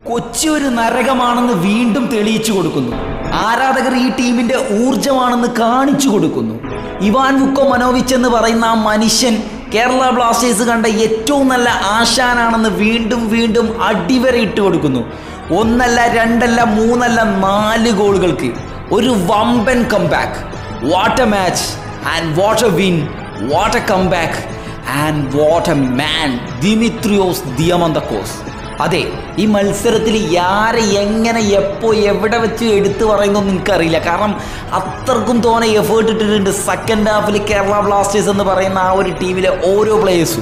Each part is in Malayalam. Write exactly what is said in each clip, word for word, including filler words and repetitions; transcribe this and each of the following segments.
കൊച്ചി ഒരു നരകമാണെന്ന് വീണ്ടും തെളിയിച്ചു കൊടുക്കുന്നു. ആരാധകർ ഈ ടീമിന്റെ ഊർജമാണെന്ന് കാണിച്ചു കൊടുക്കുന്നു. ഇവാൻ വുക്കോമനോവിച്ച് എന്ന് പറയുന്ന ആ മനുഷ്യൻ കേരള ബ്ലാസ്റ്റേഴ്സ് കണ്ട ഏറ്റവും നല്ല ആശാനാണെന്ന് വീണ്ടും വീണ്ടും അടിവരയിട്ട് കൊടുക്കുന്നു. ഒന്നല്ല രണ്ടല്ല മൂന്നല്ല നാല് ഗോളുകൾക്ക് ഒരു വമ്പൻ comeback. What a match and what a win, what a comeback and what a man Dimitrios Diamantakos. അതെ, ഈ മത്സരത്തിൽ ആരെ എങ്ങനെ എപ്പോൾ എവിടെ വെച്ച് എടുത്തു പറയുന്നൊന്നും എനിക്കറിയില്ല. കാരണം അത്രക്കും തോനെ എഫേർട്ട് ഇട്ടിട്ടുണ്ട് സെക്കൻഡ് ഹാഫിൽ കേരള ബ്ലാസ്റ്റേഴ്സ് എന്ന് പറയുന്ന ആ ഒരു ടീമിലെ ഓരോ പ്ലേയേഴ്സും.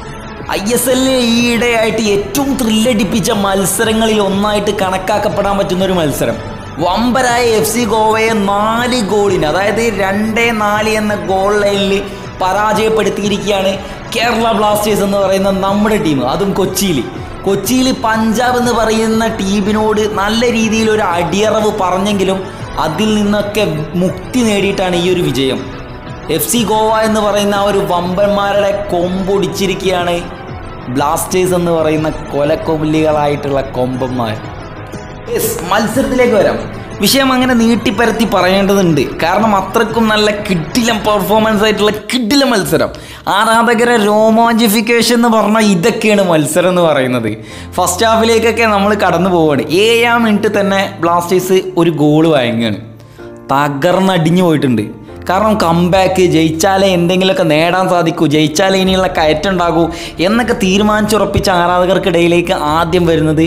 ഐ എസ് എല്ലിൽ ഈയിടെയായിട്ട് ഏറ്റവും ത്രില്ലടിപ്പിച്ച മത്സരങ്ങളിൽ ഒന്നായിട്ട് കണക്കാക്കപ്പെടാൻ പറ്റുന്ന ഒരു മത്സരം. വമ്പരായ എഫ് സി ഗോവയെ നാല് ഗോളിന്, അതായത് രണ്ട് നാല് എന്ന ഗോൾ ലൈനിൽ പരാജയപ്പെടുത്തിയിരിക്കുകയാണ് കേരള ബ്ലാസ്റ്റേഴ്സ് എന്ന് പറയുന്ന നമ്മുടെ ടീം. അതും കൊച്ചിയിൽ കൊച്ചിയിൽ പഞ്ചാബ് എന്ന് പറയുന്ന ടീമിനോട് നല്ല രീതിയിൽ ഒരു അടിയറവ് പറഞ്ഞെങ്കിലും അതിൽ നിന്നൊക്കെ മുക്തി നേടിയിട്ടാണ് ഈ ഒരു വിജയം. എഫ് സി ഗോവ എന്ന് പറയുന്ന ആ ഒരു വമ്പന്മാരുടെ കൊമ്പൊടിച്ചിരിക്കുകയാണ് ബ്ലാസ്റ്റേഴ്സ് എന്ന് പറയുന്ന കൊലക്കൊല്ലികളായിട്ടുള്ള കൊമ്പന്മാർ. യെസ്, മത്സരത്തിലേക്ക് വരാം. വിഷയം അങ്ങനെ നീട്ടിപ്പരത്തി പറയേണ്ടതുണ്ട്. കാരണം അത്രക്കും നല്ല കിഡിലം പെർഫോമൻസ് ആയിട്ടുള്ള കിഡിലം മത്സരം. ആരാധകരെ രോമാഞ്ചിഫിക്കേഷൻ എന്ന് പറഞ്ഞാൽ ഇതൊക്കെയാണ് മത്സരം എന്ന് പറയുന്നത്. ഫസ്റ്റ് ഹാഫിലേക്കൊക്കെ നമ്മൾ കടന്നു പോവുകയാണ്. ഏഴാം മിനിറ്റ് തന്നെ ബ്ലാസ്റ്റേഴ്സ് ഒരു ഗോള് വഴങ്ങുകയാണ്. തകർന്നടിഞ്ഞു പോയിട്ടുണ്ട്. കാരണം കംബാക്ക്, ജയിച്ചാലേ എന്തെങ്കിലുമൊക്കെ നേടാൻ സാധിക്കൂ, ജയിച്ചാലേ ഇനിയുള്ള കയറ്റം ഉണ്ടാകൂ എന്നൊക്കെ തീരുമാനിച്ചുറപ്പിച്ച ആരാധകർക്കിടയിലേക്ക് ആദ്യം വരുന്നത്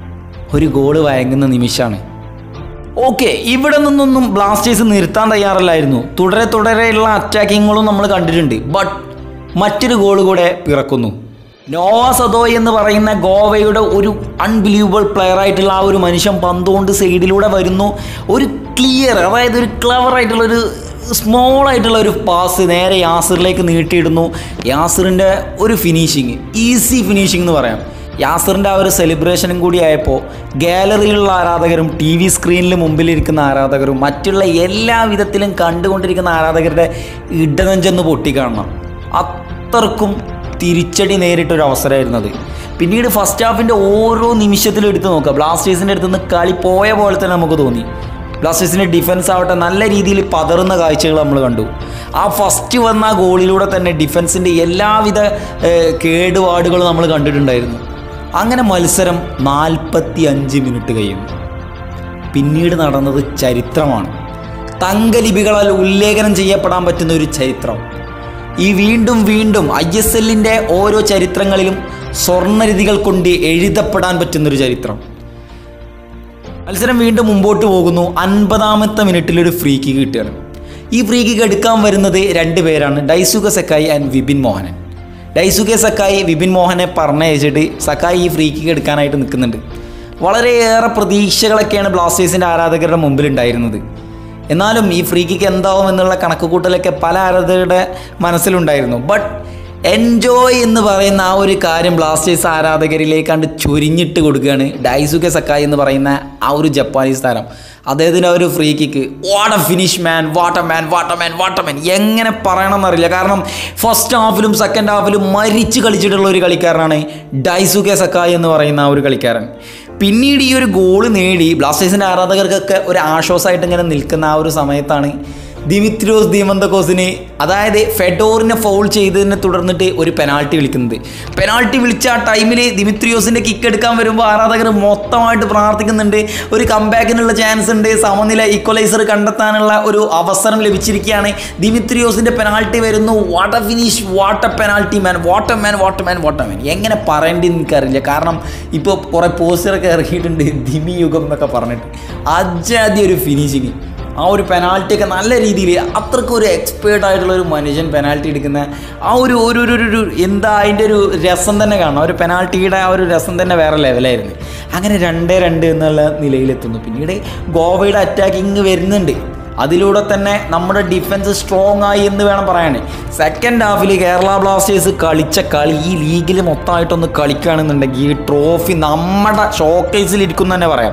ഒരു ഗോള് വഴങ്ങുന്ന നിമിഷമാണ്. ഓക്കെ, ഇവിടെ നിന്നൊന്നും ബ്ലാസ്റ്റേഴ്സ് നിർത്താൻ തയ്യാറല്ലായിരുന്നു. തുടരെ തുടരെയുള്ള അറ്റാക്കിങ്ങുകളും നമ്മൾ കണ്ടിട്ടുണ്ട്. ബട്ട് മറ്റൊരു ഗോൾ കൂടെ പിറക്കുന്നു. നോവ സദോയ് എന്ന് പറയുന്ന ഗോവയുടെ ഒരു അൺബിലീവബിൾ പ്ലെയർ ആയിട്ടുള്ള ആ ഒരു മനുഷ്യൻ പന്തുകൊണ്ട് സൈഡിലൂടെ വരുന്നു. ഒരു ക്ലിയർ, അതായത് ഒരു ക്ലവർ ആയിട്ടുള്ളൊരു സ്മോൾ ആയിട്ടുള്ള ഒരു പാസ് നേരെ യാസിറിലേക്ക് നീട്ടിയിടുന്നു. യാസിറിൻ്റെ ഒരു ഫിനിഷിങ്, ഈസി ഫിനിഷിംഗ് എന്ന് പറയാം. യാസിറിൻ്റെ ആ ഒരു സെലിബ്രേഷനും കൂടി ആയപ്പോൾ ഗാലറിയിലുള്ള ആരാധകരും ടി വി സ്ക്രീനിൽ മുമ്പിലിരിക്കുന്ന ആരാധകരും മറ്റുള്ള എല്ലാ വിധത്തിലും കണ്ടുകൊണ്ടിരിക്കുന്ന ആരാധകരുടെ ഇടനെഞ്ചെന്ന് പൊട്ടിക്കാണണം. അത്രക്കും തിരിച്ചടി നേരിട്ടൊരു അവസരമായിരുന്നത്. പിന്നീട് ഫസ്റ്റ് ഹാഫിൻ്റെ ഓരോ നിമിഷത്തിലും എടുത്ത് നോക്കുക, ബ്ലാസ്റ്റേഴ്സിൻ്റെ അടുത്ത് നിന്ന് കളി പോയ പോലെ തന്നെ നമുക്ക് തോന്നി. ബ്ലാസ്റ്റേഴ്സിൻ്റെ ഡിഫൻസ് ആവട്ടെ നല്ല രീതിയിൽ പതറുന്ന കാഴ്ചകൾ നമ്മൾ കണ്ടു. ആ ഫസ്റ്റ് വന്ന ആ ഗോളിലൂടെ തന്നെ ഡിഫൻസിൻ്റെ എല്ലാവിധ കേടുപാടുകളും നമ്മൾ കണ്ടിട്ടുണ്ടായിരുന്നു. അങ്ങനെ മത്സരം നാൽപ്പത്തി അഞ്ച് മിനിറ്റ് കഴിയും. പിന്നീട് നടന്നത് ചരിത്രമാണ്. തങ്കലിപികളാൽ ഉല്ലേഖനം ചെയ്യപ്പെടാൻ പറ്റുന്ന ഒരു ചരിത്രം. ഈ വീണ്ടും വീണ്ടും ഐ എസ് എല്ലിൻ്റെ ഓരോ ചരിത്രങ്ങളിലും സ്വർണ്ണരതികൾ കൊണ്ട് എഴുതപ്പെടാൻ പറ്റുന്നൊരു ചരിത്രം. മത്സരം വീണ്ടും മുമ്പോട്ട് പോകുന്നു. അൻപതാമത്തെ മിനിറ്റിലൊരു ഫ്രീ കിക്ക് കിട്ടുകയാണ്. ഈ ഫ്രീ കിക്ക് എടുക്കാൻ വരുന്നത് രണ്ട് പേരാണ്, Daisuke Sakai and Vipin Mohanan. Daisuke Sakai Vipin മോഹനെ പറഞ്ഞയച്ചിട്ട് സക്കായി ഈ ഫ്രീ കിക്ക് എടുക്കാനായിട്ട് നിൽക്കുന്നുണ്ട്. വളരെയേറെ പ്രതീക്ഷകളൊക്കെയാണ് ബ്ലാസ്റ്റേഴ്സിൻ്റെ ആരാധകരുടെ മുമ്പിലുണ്ടായിരുന്നത്. എന്നാലും ഈ ഫ്രീ കിക്ക് എന്താവും എന്നുള്ള കണക്കുകൂട്ടലൊക്കെ പല ആരാധകരുടെ മനസ്സിലുണ്ടായിരുന്നു. ബട്ട് എൻജോയ് എന്ന് പറയുന്ന ആ ഒരു കാര്യം ബ്ലാസ്റ്റേഴ്സ് ആരാധകരിലേക്ക് കണ്ട് ചൊരിഞ്ഞിട്ട് കൊടുക്കുകയാണ് ഡൈസുക സക്കായി എന്ന് പറയുന്ന ആ ഒരു ജപ്പാനീസ് താരം. അദ്ദേഹത്തിൻ്റെ ഒരു free kick, what a finish man, what a man, what a man, what a man, എങ്ങനെ പറയണമെന്നറിയില്ല. കാരണം ഫസ്റ്റ് ഹാഫിലും സെക്കൻഡ് ഹാഫിലും മരിച്ച് കളിച്ചിട്ടുള്ള ഒരു കളിക്കാരനാണ് ഡൈസുക സക്കായി എന്ന് പറയുന്ന ആ ഒരു കളിക്കാരൻ. പിന്നീട് ഈ ഒരു ഗോള് നേടി ബ്ലാസ്റ്റേഴ്സിൻ്റെ ആരാധകർക്കൊക്കെ ഒരു ആശ്വാസമായിട്ട് ഇങ്ങനെ നിൽക്കുന്ന ആ ഒരു സമയത്താണ് ദിമിത്രിയോസ് ദിയമന്തക്കോസിന്, അതായത് ഫെഡോറിനെ ഫൗൾ ചെയ്തതിനെ തുടർന്നിട്ട് ഒരു പെനാൾട്ടി വിളിക്കുന്നത്. പെനാൾട്ടി വിളിച്ച ആ ടൈമിൽ ദിമിത്രിയോസിൻ്റെ കിക്ക് എടുക്കാൻ വരുമ്പോൾ ആരാധകർ മൊത്തമായിട്ട് പ്രാർത്ഥിക്കുന്നുണ്ട്. ഒരു കംബാക്കിനുള്ള ചാൻസ് ഉണ്ട്, സമനില ഈക്വലൈസർ കണ്ടെത്താനുള്ള ഒരു അവസരം ലഭിച്ചിരിക്കുകയാണ്. ദിമിത്രിയോസിൻ്റെ പെനാൾട്ടി വരുന്നു. What a finish, what a penalty man, what a man, what a man, what a man, എങ്ങനെ പറയേണ്ടതെന്ന് എനിക്കറിയില്ല. കാരണം ഇപ്പോൾ കുറേ പോസ്റ്ററൊക്കെ ഇറക്കിയിട്ടുണ്ട് ദിമി യുഗം എന്നൊക്കെ പറഞ്ഞിട്ട്. അജാതി ഒരു ഫിനിഷിങ്, ആ ഒരു പെനാൾട്ടിയൊക്കെ നല്ല രീതിയിൽ അത്രയ്ക്കും ഒരു എക്സ്പേർട്ട് ആയിട്ടുള്ള ഒരു മനുഷ്യൻ പെനാൾട്ടി എടുക്കുന്ന ആ ഒരു ഒരു ഒരു എന്താ അതിൻ്റെ ഒരു രസം തന്നെ കാണണം. ഒരു പെനാൾട്ടിയുടെ ആ ഒരു രസം തന്നെ വേറെ ലെവലായിരുന്നു. അങ്ങനെ രണ്ടേ രണ്ട് എന്നുള്ള നിലയിലെത്തുന്നു. പിന്നീട് ഗോവയുടെ അറ്റാക്കിങ് വരുന്നുണ്ട്. അതിലൂടെ തന്നെ നമ്മുടെ ഡിഫൻസ് സ്ട്രോങ് ആയി എന്ന് വേണം പറയാൻ. സെക്കൻഡ് ഹാഫിൽ കേരള ബ്ലാസ്റ്റേഴ്സ് കളിച്ച കളി ഈ ലീഗിൽ മൊത്തമായിട്ടൊന്ന് കളിക്കുകയാണെന്നുണ്ടെങ്കിൽ ഈ ട്രോഫി നമ്മുടെ ഷോക്കേസിലിരിക്കും തന്നെ പറയാം.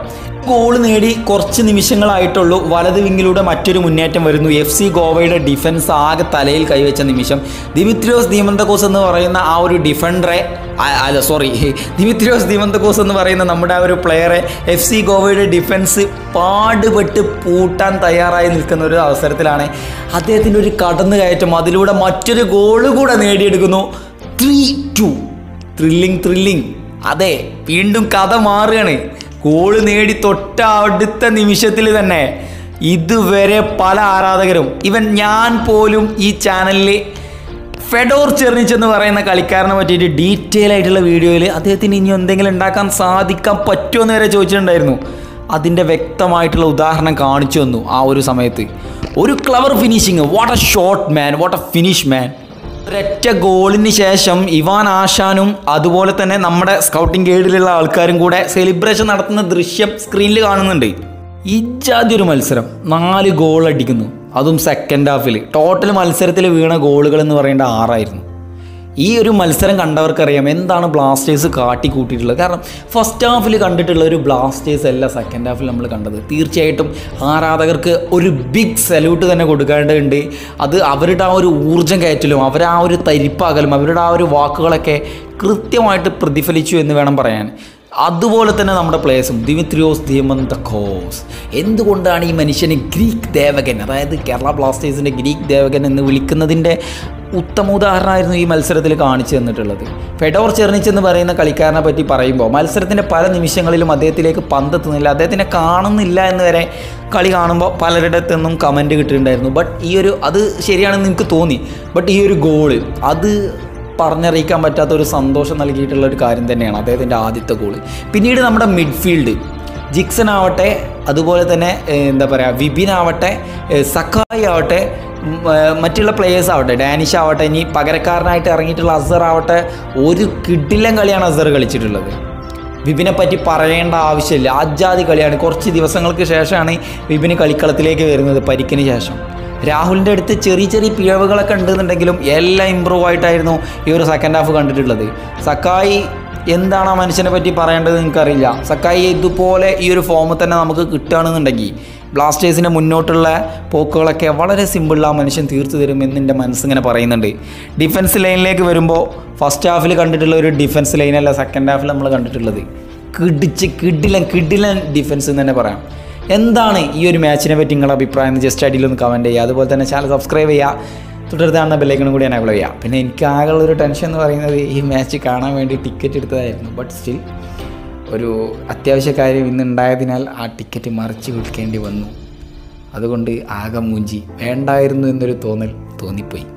ഗോൾ നേടി കുറച്ച് നിമിഷങ്ങളായിട്ടുള്ളൂ വലത് വിങ്ങിലൂടെ മറ്റൊരു മുന്നേറ്റം വരുന്നു. എഫ് സി ഗോവയുടെ ഡിഫൻസ് ആകെ തലയിൽ കൈവച്ച നിമിഷം ദിമിത്രിയോസ് ദിമന്തക്കോസ് എന്ന് പറയുന്ന ആ ഒരു ഡിഫൻഡറെ അല്ല സോറി ദിമിത്രിയോസ് ദിമന്തക്കോസ് എന്ന് പറയുന്ന നമ്മുടെ ആ ഒരു പ്ലെയറെ എഫ് സി ഗോവയുടെ ഡിഫൻസ് പാടുപെട്ട് പൂട്ടാൻ തയ്യാറായി നിൽക്കുന്ന ഒരു അവസരത്തിലാണ് അദ്ദേഹത്തിൻ്റെ ഒരു കടന്നുകയറ്റം, അതിലൂടെ മറ്റൊരു ഗോള് കൂടെ നേടിയെടുക്കുന്നു. ത്രീ ടു ത്രില്ലിങ് ത്രില്ലിങ് അതെ, വീണ്ടും കഥ മാറുകയാണ്. ഗോള് നേടി തൊട്ട അടുത്ത നിമിഷത്തിൽ തന്നെ ഇതുവരെ പല ആരാധകരും, ഇവൻ ഞാൻ പോലും ഈ ചാനലിൽ ഫെഡോർ ചെർണിച്ച് എന്ന് പറയുന്ന കളിക്കാരനെ പറ്റിയിട്ട് ഡീറ്റെയിൽ ആയിട്ടുള്ള വീഡിയോയിൽ അദ്ദേഹത്തിന് ഇനി എന്തെങ്കിലും ഉണ്ടാക്കാൻ സാധിക്കാൻ പറ്റുമെന്ന് വരെ ചോദിച്ചിട്ടുണ്ടായിരുന്നു. അതിൻ്റെ വ്യക്തമായിട്ടുള്ള ഉദാഹരണം കാണിച്ചു തന്നു ആ ഒരു സമയത്ത്. ഒരു clever finishing, what a shot man, what a finish man. ഒരൊറ്റ ഗോളിന് ശേഷം ഇവാൻ ആശാനും അതുപോലെ തന്നെ നമ്മുടെ സ്കൗട്ടിംഗ് ഗൈഡിലുള്ള ആൾക്കാരും കൂടെ സെലിബ്രേഷൻ നടത്തുന്ന ദൃശ്യം സ്ക്രീനിൽ കാണുന്നുണ്ട്. ഇജാതി ഒരു മത്സരം, നാല് ഗോൾ അടിക്കുന്നു, അതും സെക്കൻഡ് ഹാഫിൽ. ടോട്ടൽ മത്സരത്തിൽ വീണ ഗോളുകൾ എന്ന് പറയേണ്ട ആറായിരുന്നു. ഈ ഒരു മത്സരം കണ്ടവർക്കറിയാം എന്താണ് ബ്ലാസ്റ്റേഴ്സ് കാട്ടിക്കൂട്ടിയിട്ടുള്ളത്. കാരണം ഫസ്റ്റ് ഹാഫിൽ കണ്ടിട്ടുള്ള ഒരു ബ്ലാസ്റ്റേഴ്സ് അല്ല സെക്കൻഡ് ഹാഫിൽ നമ്മൾ കണ്ടത്. തീർച്ചയായിട്ടും ആരാധകർക്ക് ഒരു ബിഗ് സല്യൂട്ട് തന്നെ കൊടുക്കേണ്ടതുണ്ട്. അത് അവരുടെ ആ ഒരു ഊർജ്ജം കയറ്റലും അവരുടെ ആ ഒരു തരിപ്പാകലും അവരുടെ ആ ഒരു വാക്കുകളൊക്കെ കൃത്യമായിട്ട് പ്രതിഫലിച്ചു എന്ന് വേണം പറയാൻ. അതുപോലെ തന്നെ നമ്മുടെ പ്ലേയേഴ്സും ദിമിത്രിയോസ് ദിമന്തക്കോസ്, എന്തുകൊണ്ടാണ് ഈ മനുഷ്യന് ഗ്രീക്ക് ദേവകൻ, അതായത് കേരള ബ്ലാസ്റ്റേഴ്സിൻ്റെ ഗ്രീക്ക് ദേവകൻ എന്ന് വിളിക്കുന്നതിൻ്റെ ഉത്തമ ഉദാഹരണമായിരുന്നു ഈ മത്സരത്തിൽ കാണിച്ചു തന്നിട്ടുള്ളത്. ഫെഡോർ ചെർണിച്ച് എന്ന് പറയുന്ന കളിക്കാരനെ പറ്റി പറയുമ്പോൾ മത്സരത്തിൻ്റെ പല നിമിഷങ്ങളിലും അദ്ദേഹത്തിലേക്ക് പന്തെത്തുന്നില്ല, അദ്ദേഹത്തിനെ കാണുന്നില്ല എന്ന് വരെ കളി കാണുമ്പോൾ പലരുടെ അടുത്തുനിന്നും കമൻറ്റ് കിട്ടിയിട്ടുണ്ടായിരുന്നു. ബട്ട് ഈ ഒരു അത് ശരിയാണെന്ന് എനിക്ക് തോന്നി. ബട്ട് ഈ ഒരു ഗോള് അത് പറഞ്ഞറിയിക്കാൻ പറ്റാത്ത ഒരു സന്തോഷം നൽകിയിട്ടുള്ള ഒരു കാര്യം തന്നെയാണ് അദ്ദേഹത്തിൻ്റെ ആദ്യത്തെ ഗോള്. പിന്നീട് നമ്മുടെ മിഡ്ഫീൽഡ് ജിക്സൺ ആവട്ടെ, അതുപോലെ തന്നെ എന്താ പറയുക വിപിൻ ആവട്ടെ, സക്കായി ആവട്ടെ, മറ്റുള്ള പ്ലേയേഴ്സ് ആവട്ടെ, ഡാനിഷ് ആവട്ടെ, ഇനി പകരക്കാരനായിട്ട് ഇറങ്ങിയിട്ടുള്ള അസർ ആവട്ടെ, ഒരു കിടിലൻ കളിയാണ് അസർ കളിച്ചിട്ടുള്ളത്. വിപിനെ പറ്റി പറയേണ്ട ആവശ്യമില്ല, അജാതി കളിയാണ്. കുറച്ച് ദിവസങ്ങൾക്ക് ശേഷമാണ് വിപിന് കളിക്കളത്തിലേക്ക് വരുന്നത് പരിക്കിന് ശേഷം. രാഹുലിൻ്റെ അടുത്ത് ചെറിയ ചെറിയ പിഴവുകളൊക്കെ ഉണ്ടെന്നുണ്ടെങ്കിലും എല്ലാം ഇമ്പ്രൂവ് ആയിട്ടായിരുന്നു ഈ ഒരു സെക്കൻഡ് ഹാഫ് കണ്ടിട്ടുള്ളത്. സക്കായി എന്താണ് ആ മനുഷ്യനെ പറ്റി പറയേണ്ടത് എനിക്കറിയില്ല. സക്കായി ഇതുപോലെ ഈ ഒരു ഫോമിൽ തന്നെ നമുക്ക് കിട്ടുകയാണെന്നുണ്ടെങ്കിൽ ബ്ലാസ്റ്റേഴ്സിൻ്റെ മുന്നോട്ടുള്ള പോക്കുകളൊക്കെ വളരെ സിമ്പിളിൽ ആ മനുഷ്യൻ തീർത്തു തരുമെന്ന് എൻ്റെ മനസ്സിങ്ങനെ പറയുന്നുണ്ട്. ഡിഫൻസ് ലൈനിലേക്ക് വരുമ്പോൾ ഫസ്റ്റ് ഹാഫിൽ കണ്ടിട്ടുള്ള ഒരു ഡിഫൻസ് ലൈനല്ല സെക്കൻഡ് ഹാഫിൽ നമ്മൾ കണ്ടിട്ടുള്ളത്. കിടിച്ച് കിടിലൻ കിടിലൻ ഡിഫൻസ് എന്ന് തന്നെ പറയാം. എന്താണ് ഈ ഒരു മാച്ചിനെ പറ്റി നിങ്ങളുടെ അഭിപ്രായം എന്ന് ജസ്റ്റ് അടിയിലൊന്ന് കമൻറ്റ് ചെയ്യുക. അതുപോലെ തന്നെ ചാനൽ സബ്സ്ക്രൈബ് ചെയ്യുക, തുടർന്ന് ബെല്ലൈക്കണും കൂടി എനേബിൾ ചെയ്യുക. പിന്നെ എനിക്ക് ആകെയുള്ളൊരു ടെൻഷൻ എന്ന് പറയുന്നത് ഈ മാച്ച് കാണാൻ വേണ്ടി ടിക്കറ്റ് എടുത്തതായിരുന്നു. ബട്ട് സ്റ്റിൽ ഒരു അത്യാവശ്യ കാര്യം ഇന്നുണ്ടായതിനാൽ ആ ടിക്കറ്റ് മറിച്ച് കൊടുക്കേണ്ടി വന്നു. അതുകൊണ്ട് ആകെ മൂഞ്ചി, വേണ്ടായിരുന്നു എന്നൊരു തോന്നൽ തോന്നിപ്പോയി.